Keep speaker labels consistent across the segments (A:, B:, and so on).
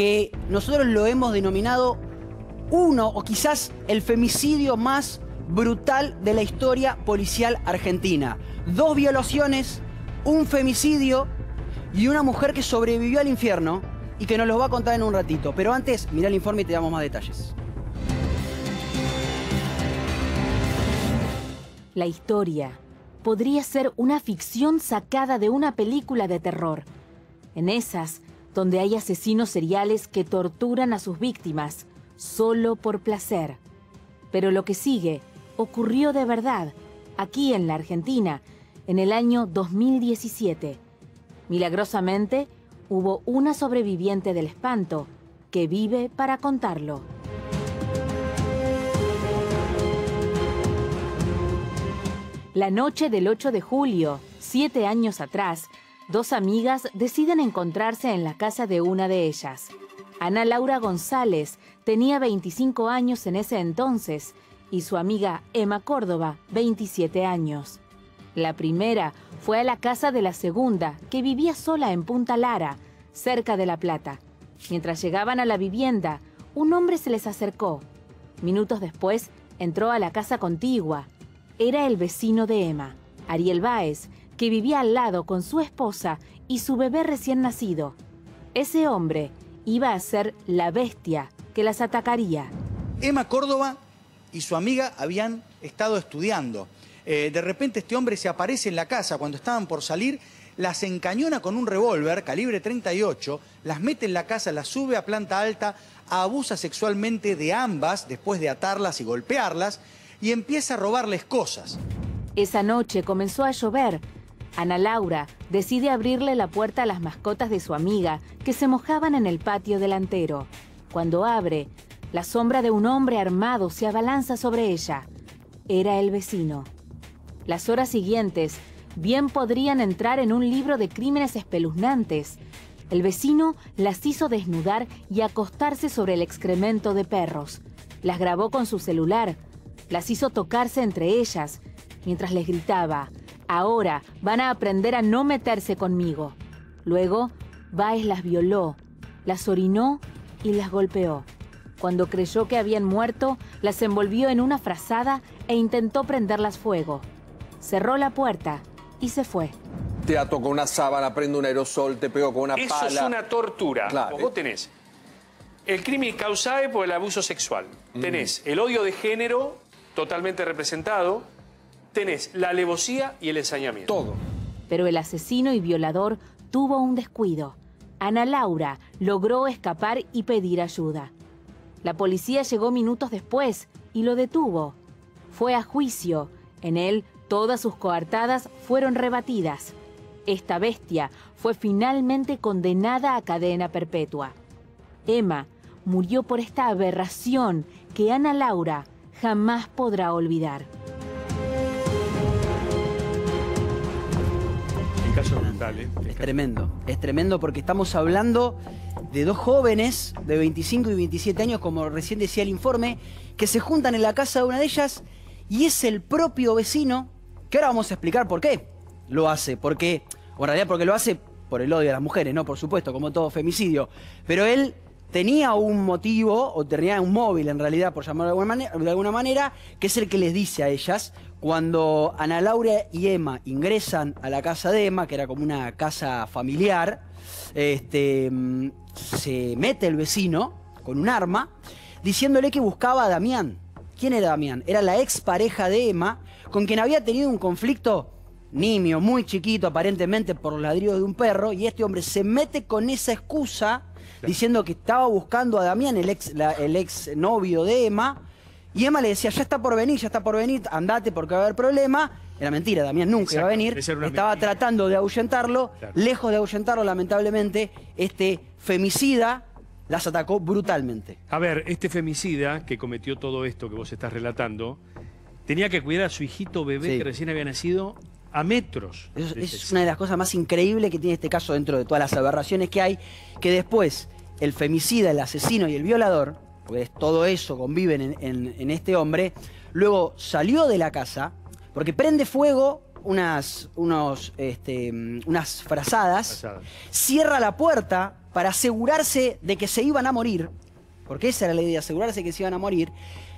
A: que nosotros lo hemos denominado uno o quizás el femicidio más brutal de la historia policial argentina. 2 violaciones, un femicidio y una mujer que sobrevivió al infierno y que nos los va a contar en un ratito. Pero antes, mirá el informe y te damos más detalles.
B: La historia podría ser una ficción sacada de una película de terror. En esas, donde hay asesinos seriales que torturan a sus víctimas solo por placer. Pero lo que sigue ocurrió de verdad, aquí en la Argentina, en el año 2017. Milagrosamente, hubo una sobreviviente del espanto que vive para contarlo. La noche del 8 de julio, 7 años atrás, 2 amigas deciden encontrarse en la casa de una de ellas. Ana Laura González tenía 25 años en ese entonces y su amiga Emma Córdoba, 27 años. La primera fue a la casa de la segunda, que vivía sola en Punta Lara, cerca de La Plata. Mientras llegaban a la vivienda, un hombre se les acercó. Minutos después, entró a la casa contigua. Era el vecino de Emma, Ariel Báez, que vivía al lado con su esposa y su bebé recién nacido. Ese hombre iba a ser la bestia que las atacaría.
C: Emma Córdoba y su amiga habían estado estudiando. De repente este hombre se aparece en la casa cuando estaban por salir, las encañona con un revólver calibre 38, las mete en la casa, las sube a planta alta, abusa sexualmente de ambas después de atarlas y golpearlas y empieza a robarles cosas.
B: Esa noche comenzó a llover. Ana Laura decide abrirle la puerta a las mascotas de su amiga que se mojaban en el patio delantero. Cuando abre, la sombra de un hombre armado se abalanza sobre ella. Era el vecino. Las horas siguientes bien podrían entrar en un libro de crímenes espeluznantes. El vecino las hizo desnudar y acostarse sobre el excremento de perros. Las grabó con su celular. Las hizo tocarse entre ellas, mientras les gritaba: «Ahora van a aprender a no meterse conmigo». Luego, Báez las violó, las orinó y las golpeó. Cuando creyó que habían muerto, las envolvió en una frazada e intentó prenderlas fuego. Cerró la puerta y se fue.
D: Te ató con una sábana, prende un aerosol, te pegó con una pala.
E: Eso es una tortura.
D: Claro.
E: Vos tenés el crimen causae por el abuso sexual. Tenés el odio de género totalmente representado. Tenés la alevosía y el ensañamiento.
D: Todo.
B: Pero el asesino y violador tuvo un descuido. Ana Laura logró escapar y pedir ayuda. La policía llegó minutos después y lo detuvo. Fue a juicio. En él, todas sus coartadas fueron rebatidas. Esta bestia fue finalmente condenada a cadena perpetua. Emma murió por esta aberración que Ana Laura jamás podrá olvidar.
E: El caso es brutal, ¿eh?
A: Es tremendo porque estamos hablando de 2 jóvenes de 25 y 27 años, como recién decía el informe, que se juntan en la casa de una de ellas y es el propio vecino, que ahora vamos a explicar por qué lo hace, porque, o en realidad porque lo hace por el odio a las mujeres, ¿no? Por supuesto, como todo femicidio, pero él tenía un motivo, o tenía un móvil en realidad, por llamarlo de alguna manera, que es el que les dice a ellas, cuando Ana Laura y Emma ingresan a la casa de Emma, que era como una casa familiar, se mete el vecino con un arma, diciéndole que buscaba a Damián. ¿Quién era Damián? Era la expareja de Emma, con quien había tenido un conflicto nimio, muy chiquito aparentemente, por los ladridos de un perro, y este hombre se mete con esa excusa, diciendo que estaba buscando a Damián, el ex novio de Emma, y Emma le decía, ya está por venir, andate porque va a haber problema. Era mentira, Damián nunca iba a venir. Estaba tratando de ahuyentarlo, lejos de ahuyentarlo, lamentablemente, este femicida las atacó brutalmente.
E: A ver, este femicida que cometió todo esto que vos estás relatando, tenía que cuidar a su hijito bebé que recién había nacido a metros.
A: Es una de las cosas más increíbles que tiene este caso, dentro de todas las aberraciones que hay, que después el femicida, el asesino y el violador, pues todo eso conviven en este hombre, luego salió de la casa, porque prende fuego unas frazadas, cierra la puerta para asegurarse de que se iban a morir, porque esa era la idea, asegurarse que se iban a morir,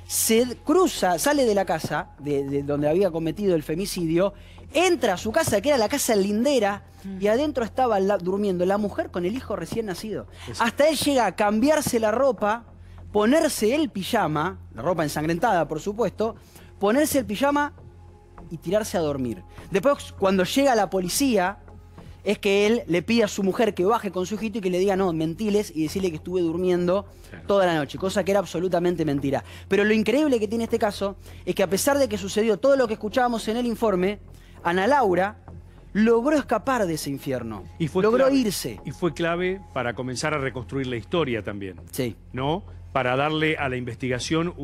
A: se cruza, sale de la casa, de donde había cometido el femicidio, entra a su casa, que era la casa lindera, y adentro estaba durmiendo la mujer con el hijo recién nacido. Hasta él llega a cambiarse la ropa, ponerse el pijama, la ropa ensangrentada, por supuesto, ponerse el pijama y tirarse a dormir. Después, cuando llega la policía, es que él le pide a su mujer que baje con su hijito y que le diga, no, mentiles, y decirle que estuve durmiendo toda la noche, cosa que era absolutamente mentira. Pero lo increíble que tiene este caso es que a pesar de que sucedió todo lo que escuchábamos en el informe, Ana Laura logró escapar de ese infierno, logró irse.
F: Y fue clave para comenzar a reconstruir la historia también.
A: Sí.
F: ¿No? Para darle a la investigación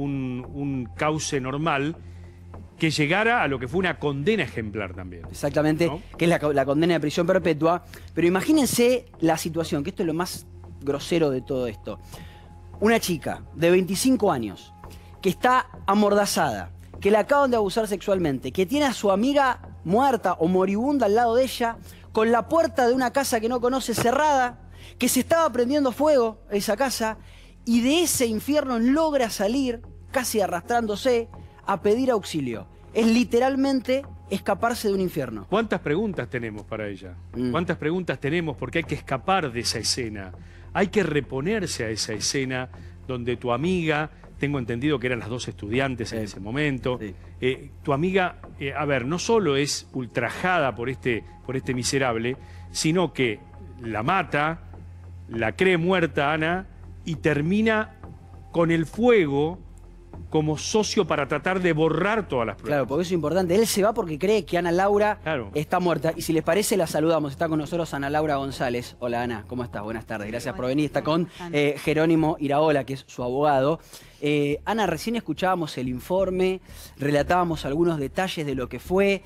F: un cauce normal que llegara a lo que fue una condena ejemplar también.
A: Exactamente, ¿no? Que es la condena de prisión perpetua. Pero imagínense la situación, que esto es lo más grosero de todo esto. Una chica de 25 años que está amordazada, que la acaban de abusar sexualmente, que tiene a su amiga muerta o moribunda al lado de ella, con la puerta de una casa que no conoce cerrada, que se estaba prendiendo fuego esa casa, y de ese infierno logra salir, casi arrastrándose, a pedir auxilio. Es literalmente escaparse de un infierno.
F: ¿Cuántas preguntas tenemos para ella? ¿Cuántas preguntas tenemos? Porque hay que escapar de esa escena. Hay que reponerse a esa escena donde tu amiga, tengo entendido que eran las dos estudiantes en ese momento, tu amiga, a ver, no solo es ultrajada por este miserable, sino que la mata, la cree muerta, Ana, y termina con el fuego como socio para tratar de borrar todas las pruebas.
A: Claro, porque eso es importante. Él se va porque cree que Ana Laura está muerta. Y si les parece, la saludamos. Está con nosotros Ana Laura González. Hola, Ana. ¿Cómo estás? Buenas tardes. Gracias por venir. Está con Jerónimo Iraola, que es su abogado. Ana, recién escuchábamos el informe, relatábamos algunos detalles de lo que fue.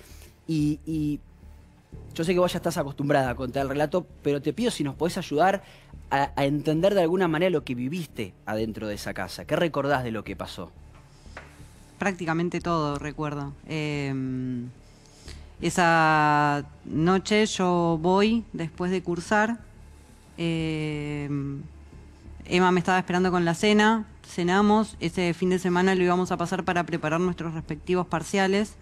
A: Y yo sé que vos ya estás acostumbrada a contar el relato, pero te pido si nos podés ayudar a entender de alguna manera lo que viviste adentro de esa casa. ¿Qué recordás de lo que pasó?
G: Prácticamente todo recuerdo. Esa noche yo voy después de cursar. Emma me estaba esperando con la cena, cenamos. Ese fin de semana lo íbamos a pasar para preparar nuestros respectivos parciales.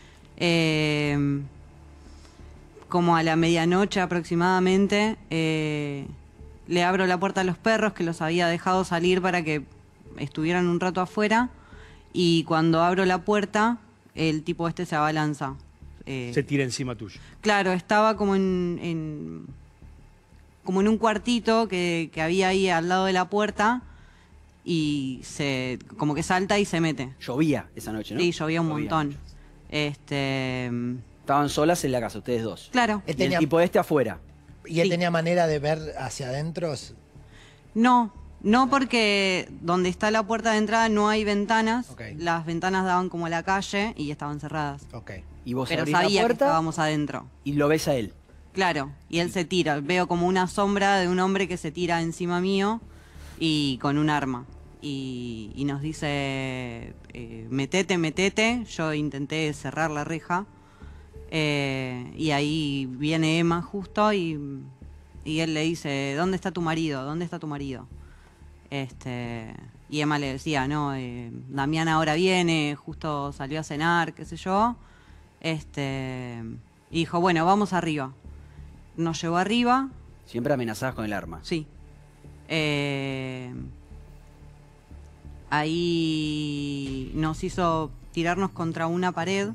G: Como a la medianoche aproximadamente, le abro la puerta a los perros, que los había dejado salir para que estuvieran un rato afuera. Y cuando abro la puerta, el tipo este se abalanza.
F: Se tira encima tuyo.
G: Claro, estaba como en un cuartito que había ahí al lado de la puerta y como que salta y se mete.
A: Llovía esa noche, ¿no?
G: Sí, llovía un montón.
A: Estaban solas en la casa, ustedes dos.
G: Claro.
A: Y el tipo este afuera.
H: ¿Y él tenía manera de ver hacia adentro?
G: No, porque donde está la puerta de entrada no hay ventanas. Las ventanas daban como a la calle y estaban cerradas.
A: Y vos
G: pero
A: abrís
G: sabía
A: la puerta
G: que estábamos adentro.
A: Y lo ves a él.
G: Claro, y él se tira. Veo como una sombra de un hombre que se tira encima mío y con un arma. Y nos dice, metete, metete. Yo intenté cerrar la reja. Y ahí viene Emma justo y él le dice, ¿dónde está tu marido? ¿Dónde está tu marido? Y Emma le decía, no, Damián ahora viene, justo salió a cenar, qué sé yo. Y dijo, bueno, vamos arriba. Nos llevó arriba.
A: Siempre amenazadas con el arma.
G: Sí. Ahí nos hizo tirarnos contra una pared.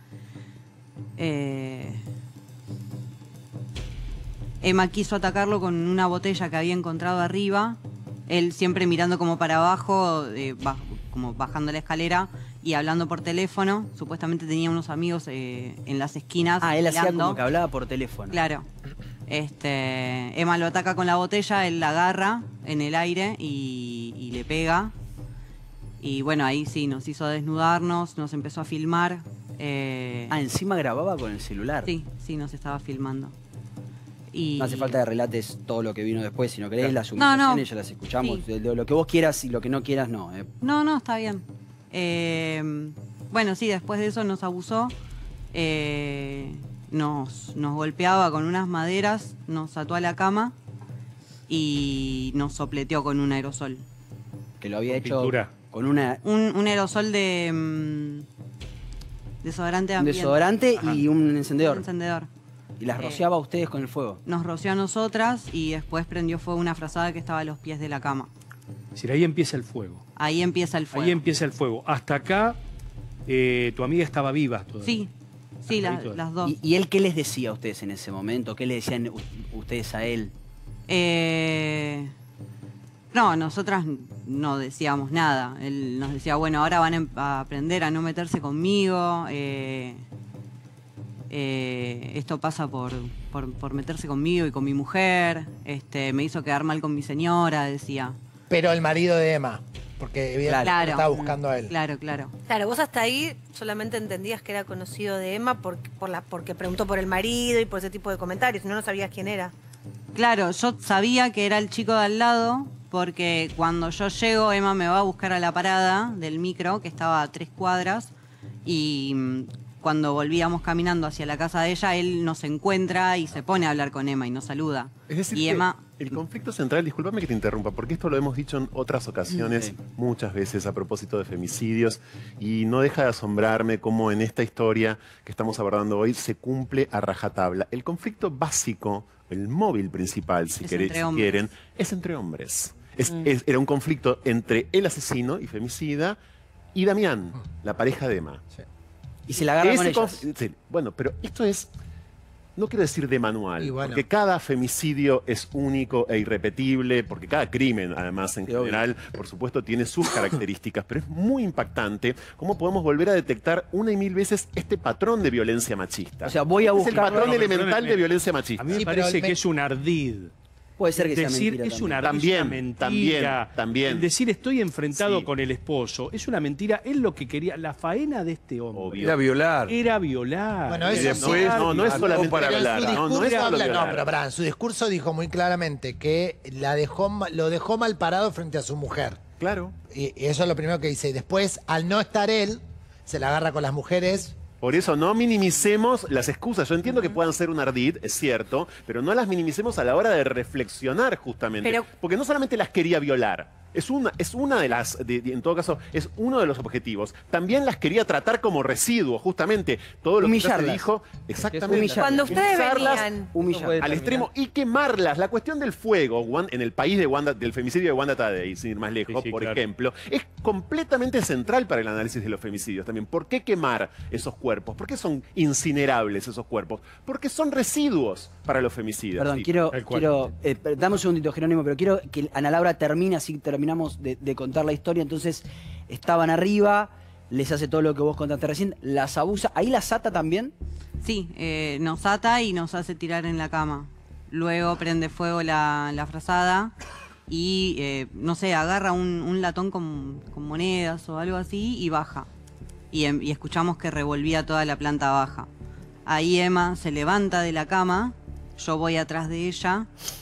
G: Emma quiso atacarlo con una botella que había encontrado arriba. Él siempre mirando como para abajo, como bajando la escalera y hablando por teléfono. Supuestamente tenía unos amigos en las esquinas.
A: Él
G: mirando.
A: hacía como que hablaba por teléfono.
G: Claro. Emma lo ataca con la botella, él la agarra en el aire y le pega. Y bueno, ahí sí, nos hizo desnudarnos, nos empezó a filmar.
A: Encima grababa con el celular.
G: Sí, nos estaba filmando.
A: No hace falta que relates todo lo que vino después, si no querés, las humillaciones ya las escuchamos. Sí. Lo que vos quieras y lo que no quieras, no.
G: No, está bien. Bueno, sí, después de eso nos abusó. nos golpeaba con unas maderas, nos ató a la cama y nos sopleteó con un aerosol.
A: Que lo había
F: Con
A: hecho
F: pintura.
A: con una,
G: Un aerosol de desodorante de
A: un
G: ambiente.
A: desodorante
F: Ajá.
A: y un
G: Un
A: encendedor.
G: encendedor.
A: Y las rociaba a ustedes con el fuego.
G: Nos roció a nosotras y después prendió fuego una frazada que estaba a los pies de la cama.
F: Es decir, ahí empieza el fuego.
G: Ahí empieza el fuego.
F: Ahí empieza el fuego. Hasta acá, tu amiga estaba viva todavía.
G: Sí, sí,
F: Hasta ahí todavía.
G: las dos.
A: ¿Y él qué les decía a ustedes en ese momento? ¿Qué le decían ustedes a él?
G: No, nosotras no decíamos nada. Él nos decía, bueno, ahora van a aprender a no meterse conmigo. Esto pasa por meterse conmigo y con mi mujer. Me hizo quedar mal con mi señora, decía.
H: Pero el marido de Emma, porque evidentemente
G: Claro.
H: estaba buscando a él.
G: Claro, claro.
I: Claro, vos hasta ahí solamente entendías que era conocido de Emma porque preguntó por el marido y por ese tipo de comentarios, no sabías quién era.
G: Claro, yo sabía que era el chico de al lado porque cuando yo llego, Emma me va a buscar a la parada del micro, que estaba a 3 cuadras, y cuando volvíamos caminando hacia la casa de ella, él nos encuentra y se pone a hablar con Emma y nos saluda.
J: Es decir,
G: y
J: que
G: Emma,
J: el conflicto central, discúlpame que te interrumpa, porque esto lo hemos dicho en otras ocasiones,
A: Sí.
J: muchas veces a propósito de femicidios, y no deja de asombrarme cómo en esta historia que estamos abordando hoy se cumple a rajatabla. El conflicto básico, el móvil principal, si
G: Es
J: queréis,
G: entre
J: si
G: hombres.
J: quieren, es entre hombres. Era un conflicto entre el asesino y femicida y Damián, la pareja de Emma.
A: Y se la agarra con
J: Ese
A: ellas.
J: sí, bueno, pero esto es, no quiero decir de manual,
H: Y bueno.
J: porque cada femicidio es único e irrepetible, porque cada crimen, además, en
A: Sí, obvio.
J: general, por supuesto, tiene sus características, pero es muy impactante cómo podemos volver a detectar una y mil veces este patrón de violencia machista.
A: O sea, voy a
J: es el
A: buscarlo.
J: patrón
F: No, pero
J: elemental
F: perdóneme.
J: de violencia machista.
F: A mí me
H: Sí, pero
F: parece
H: el
F: que es un ardid.
A: Puede ser que sea
F: Decir
A: mentira
F: es una,
A: también.
F: es una
J: También,
F: mentira.
J: también.
F: El decir estoy enfrentado
J: Sí.
F: con el esposo es una mentira. Es lo que quería. La faena de este hombre
J: Obvio.
D: Era violar.
F: era violar.
H: Bueno,
D: Y
H: eso
D: después,
H: sí.
J: no es
D: algo
J: solamente
D: para
H: Pero en
D: hablar.
H: su
J: no, no
H: discurso
J: es solo
H: habla, no,
J: violar.
H: pero pará, en su discurso dijo muy claramente que lo dejó mal parado frente a su mujer.
J: Claro.
H: Y eso es lo primero que dice. Y después, al no estar él, se la agarra con las mujeres.
J: Por eso no minimicemos las excusas. Yo entiendo que puedan ser un ardid, es cierto, pero no las minimicemos a la hora de reflexionar justamente.
I: Pero-
J: Porque no solamente las quería violar. Es una de las, en todo caso, es uno de los objetivos. También las quería tratar como residuo, justamente. Todo lo que ya se
A: Humillarlas.
J: dijo, exactamente.
A: Humillarlas.
I: Cuando ustedes
J: Humillarlas
I: venían,
A: Humillar.
J: al extremo y quemarlas. La cuestión del fuego en el país de del femicidio de Wanda Tadei, sin ir más lejos,
F: Sí, sí,
J: por
F: claro.
J: ejemplo, es completamente central para el análisis de los femicidios también. ¿Por qué quemar esos cuerpos? ¿Por qué son incinerables esos cuerpos? Porque son residuos para los femicidios.
A: Perdón,
J: Sí.
A: quiero,
F: tal cual.
A: dame un segundito, Jerónimo, pero quiero que Ana Laura termine, así terminamos de contar la historia. Entonces, estaban arriba, les hace todo lo que vos contaste recién, las abusa, ahí las ata también.
G: sí, nos ata y nos hace tirar en la cama. Luego prende fuego la frazada y, no sé, agarra un latón con monedas o algo así y baja. Y escuchamos que revolvía toda la planta baja. Ahí Emma se levanta de la cama, yo voy atrás de ella.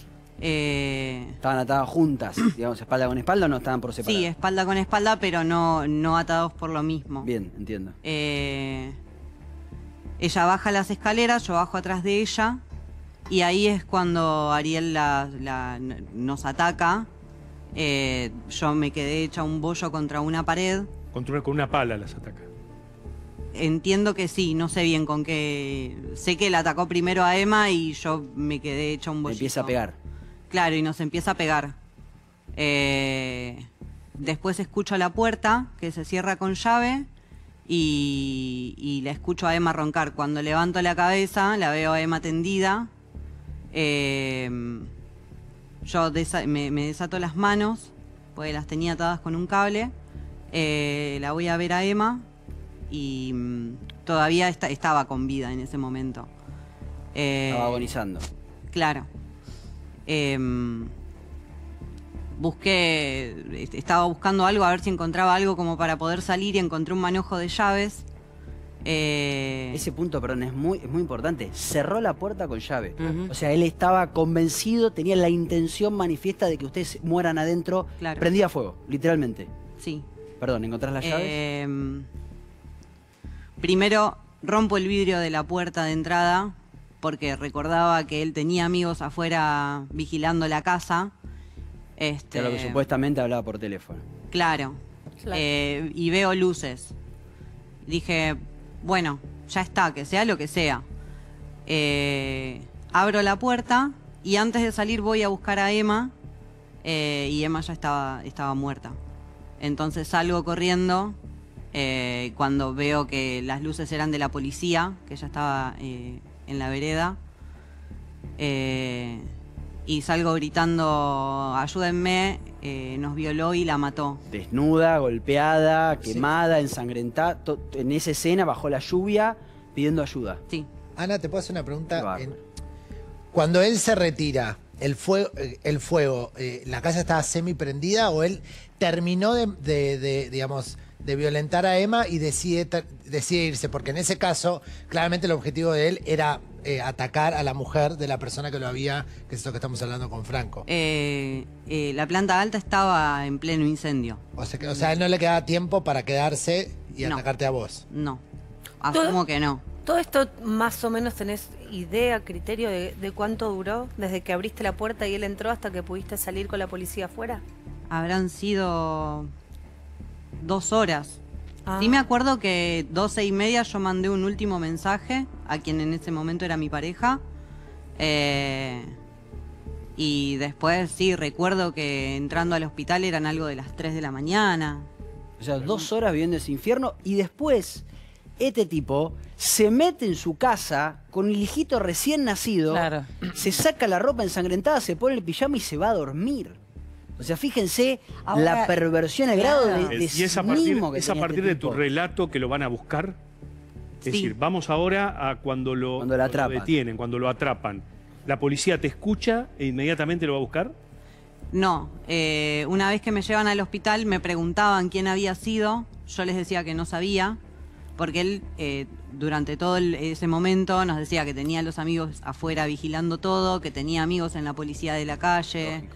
A: Estaban atadas juntas, digamos, espalda con espalda, o no estaban por separado.
G: Sí, espalda con espalda, pero no atados por lo mismo.
A: Bien, entiendo.
G: Ella baja las escaleras, yo bajo atrás de ella y ahí es cuando Ariel nos ataca. Yo me quedé hecha un bollo contra una pared.
F: Con una pala las ataca.
G: Entiendo que sí, no sé bien con qué. Sé que la atacó primero a Emma y yo me quedé hecha un bollito.
A: Empieza a pegar.
G: Claro, y nos empieza a pegar. Después escucho la puerta que se cierra con llave y la escucho a Emma roncar. Cuando levanto la cabeza, la veo a Emma tendida. Yo me desato las manos, porque las tenía atadas con un cable. La voy a ver a Emma y todavía estaba con vida en ese momento.
A: Estaba agonizando.
G: Claro. Estaba buscando algo, a ver si encontraba algo como para poder salir y encontré un manojo de llaves.
A: Ese punto, perdón, es muy importante. Cerró la puerta con llave. O sea, él estaba convencido, tenía la intención manifiesta de que ustedes mueran adentro.
G: Claro.
A: Prendía fuego, literalmente.
G: Sí.
A: Perdón, ¿encontrás las llaves?
G: Primero rompo el vidrio de la puerta de entrada porque recordaba que él tenía amigos afuera vigilando la casa.
A: De lo que supuestamente hablaba por teléfono.
G: Claro. Y veo luces. Dije, bueno, ya está, que sea lo que sea. Abro la puerta y antes de salir voy a buscar a Emma y Emma ya estaba muerta. Entonces salgo corriendo cuando veo que las luces eran de la policía, que ya estaba en la vereda. Y salgo gritando, ayúdenme, nos violó y la mató.
A: Desnuda, golpeada, quemada, ensangrentada, en esa escena bajo la lluvia pidiendo ayuda.
G: Sí.
H: Ana, ¿te puedo hacer una pregunta? Cuando él se retira, el fuego, ¿la casa estaba semi prendida o él terminó digamos, de violentar a Emma y decide irse? Porque en ese caso, claramente el objetivo de él era atacar a la mujer de la persona que lo había, que es lo que estamos hablando con Franco.
G: La planta alta estaba en pleno incendio.
H: O sea, a él no le quedaba tiempo para quedarse y atacarte a vos.
G: No, asumo que no.
I: ¿Todo esto más o menos tenés idea, criterio de cuánto duró? Desde que abriste la puerta y él entró hasta que pudiste salir con la policía afuera.
G: Habrán sido 2 horas. Sí me acuerdo que 12:30 yo mandé un último mensaje a quien en ese momento era mi pareja. Y después sí, recuerdo que entrando al hospital eran algo de las 3 de la mañana.
A: O sea, 2 horas viviendo ese infierno y después este tipo se mete en su casa con el hijito recién nacido, se saca la ropa ensangrentada, se pone el pijama y se va a dormir. O sea, fíjense la perversión, el grado de
F: y es a partir de tu relato que lo van a buscar. Es decir, vamos ahora a cuando lo detienen, cuando lo atrapan. ¿La policía te escucha e inmediatamente lo va a buscar?
G: No, una vez que me llevan al hospital me preguntaban quién había sido, yo les decía que no sabía, porque él durante todo ese momento nos decía que tenía a los amigos afuera vigilando todo, que tenía amigos en la policía de la calle.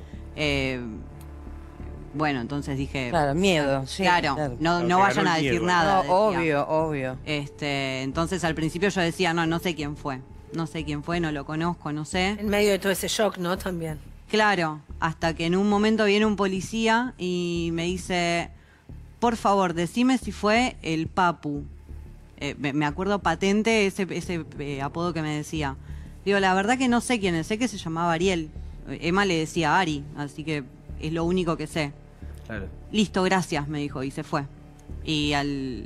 G: Bueno, entonces dije...
K: Claro, miedo. Sí,
G: claro, no vayan a decir nada.
K: No, obvio.
G: Entonces al principio yo decía, no sé quién fue. No sé quién fue, no lo conozco, no sé.
I: En medio de todo ese shock, ¿no? También.
G: Claro, hasta que en un momento viene un policía y me dice, por favor, decime si fue el Papu. Me acuerdo patente ese apodo que me decía. Digo, la verdad que no sé quién es, sé que se llamaba Ariel. Emma le decía Ari, así que es lo único que sé.
A: Claro.
G: Listo, gracias, me dijo, y se fue. Y al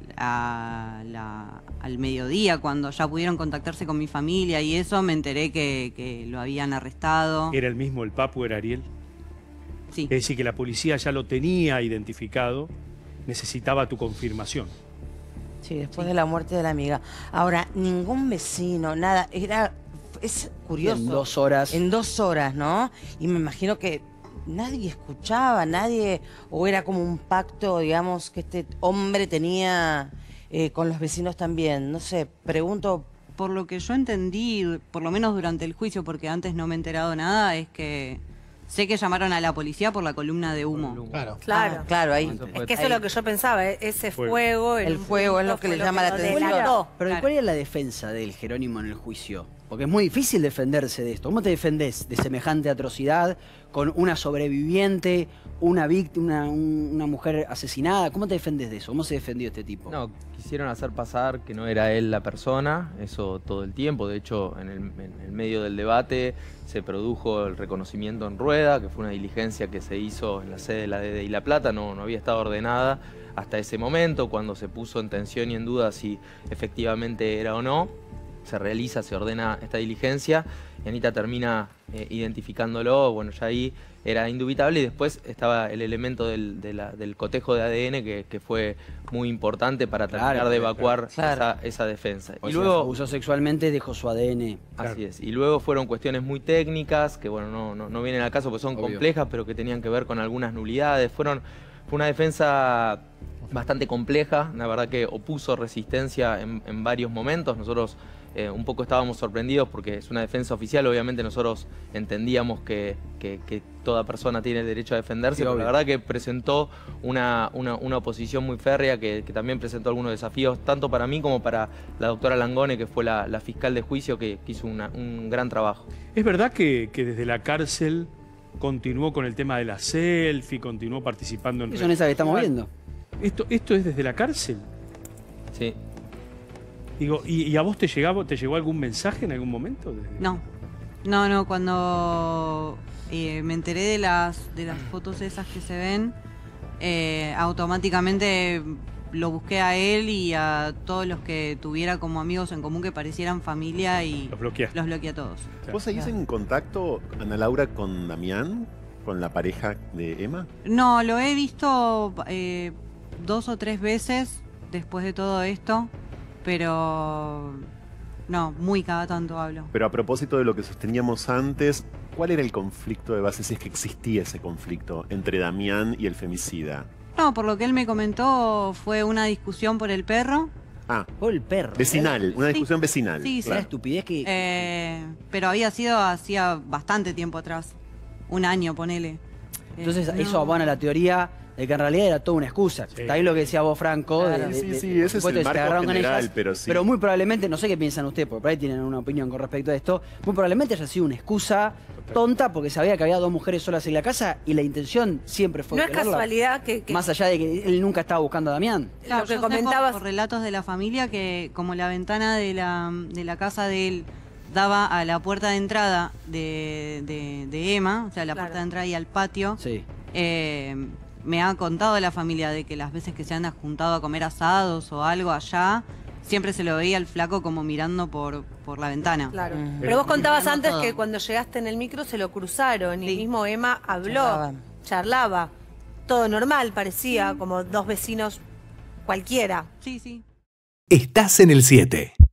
G: mediodía, cuando ya pudieron contactarse con mi familia y eso, me enteré que lo habían arrestado.
F: ¿Era el mismo el Papu, era Ariel?
G: Sí.
F: Es decir, que la policía ya lo tenía identificado, necesitaba tu confirmación.
K: Sí, después de la muerte de la amiga. Ahora, ningún vecino, nada, es curioso.
A: En 2 horas.
K: En 2 horas, ¿no? Y me imagino que nadie escuchaba, o era como un pacto, digamos, que este hombre tenía con los vecinos también. No sé, pregunto.
G: Por lo que yo entendí, por lo menos durante el juicio, porque antes no me he enterado nada, es que sé que llamaron a la policía por la columna de humo.
K: Claro, ahí.
I: Es que eso es lo que yo pensaba, ese fuego.
K: El fuego es lo que le llama la atención.
A: Pero ¿cuál era la defensa del Jerónimo en el juicio? Porque es muy difícil defenderse de esto. ¿Cómo te defendés de semejante atrocidad con una sobreviviente, una víctima, una mujer asesinada? ¿Cómo te defendés de eso? ¿Cómo se defendió este tipo?
L: No, quisieron hacer pasar que no era él la persona, eso todo el tiempo. De hecho, en el medio del debate se produjo el reconocimiento en rueda, que fue una diligencia que se hizo en la sede de la DDI La Plata, no había estado ordenada hasta ese momento, cuando se puso en tensión y en duda si efectivamente era o no. Se realiza, se ordena esta diligencia y Anita termina identificándolo. Bueno, ya ahí era indubitable y después estaba el elemento del cotejo de ADN que fue muy importante para terminar de evacuar esa defensa.
A: Y
L: luego
A: abusó sexualmente, dejó su ADN.
L: Así es. Y luego fueron cuestiones muy técnicas que bueno, no vienen al caso porque son complejas, pero que tenían que ver con algunas nulidades. Fue una defensa bastante compleja, la verdad que opuso resistencia en varios momentos. Nosotros un poco estábamos sorprendidos porque es una defensa oficial, obviamente nosotros entendíamos que toda persona tiene el derecho a defenderse, pero la verdad que presentó una oposición muy férrea, que también presentó algunos desafíos, tanto para mí como para la doctora Langone, que fue la fiscal de juicio, que hizo un gran trabajo.
F: ¿Es verdad que desde la cárcel continuó con el tema de la selfie, continuó participando en...
A: Son esas que estamos viendo.
F: ¿Esto es desde la cárcel?
L: Sí.
F: Digo, ¿y a vos te llegó algún mensaje en algún momento?
G: No, cuando me enteré de las fotos esas que se ven, automáticamente lo busqué a él y a todos los que tuviera como amigos en común que parecieran familia y los bloqueé a todos.
J: ¿Vos seguís en contacto, Ana Laura, con Damián, con la pareja de Emma?
G: No, lo he visto 2 o 3 veces después de todo esto, pero no, muy cada tanto hablo.
J: Pero a propósito de lo que sosteníamos antes, ¿cuál era el conflicto de base, si es que existía ese conflicto entre Damián y el femicida?
G: No, por lo que él me comentó, fue una discusión por el perro.
J: Ah,
A: por el perro.
J: Vecinal, una discusión vecinal.
G: Sí,
A: claro. La estupidez que...
G: pero había sido hacía bastante tiempo atrás. 1 año, ponele.
A: Entonces eso abona la teoría de que en realidad era toda una excusa. Está ahí lo que decía vos, Franco.
J: Claro. Sí, ese es el marco general, pero sí.
A: Pero muy probablemente, no sé qué piensan ustedes, porque por ahí tienen una opinión con respecto a esto, muy probablemente haya sido una excusa tonta porque sabía que había 2 mujeres solas en la casa y la intención siempre fue
I: no es casualidad que...
A: Más allá de que él nunca estaba buscando a Damián.
G: Claro, lo que comentabas por relatos de la familia, que como la ventana de la casa de él daba a la puerta de entrada de Emma, o sea, la puerta de entrada y al patio,
A: sí.
G: Me ha contado la familia de que las veces que se han juntado a comer asados o algo allá, siempre se lo veía al flaco como mirando por la ventana.
I: Claro. Pero vos contabas antes que cuando llegaste en el micro se lo cruzaron y mismo Emma habló, charlaba. Todo normal, parecía, como 2 vecinos cualquiera.
G: Sí, sí.
M: Estás en el 7.